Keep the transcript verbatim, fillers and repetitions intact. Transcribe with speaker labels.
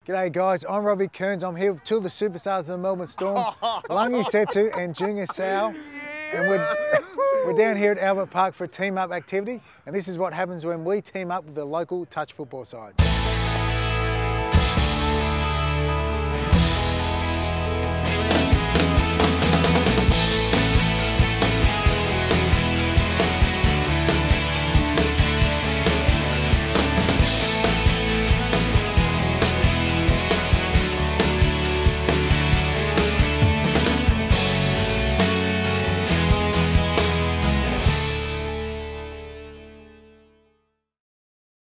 Speaker 1: G'day guys, I'm Robbie Kearns. I'm here with two of the superstars of the Melbourne Storm, Lungi Setu and Junior Sa'u. And we're, we're down here at Albert Park for a team up activity. And this is what happens when we team up with the local touch football side.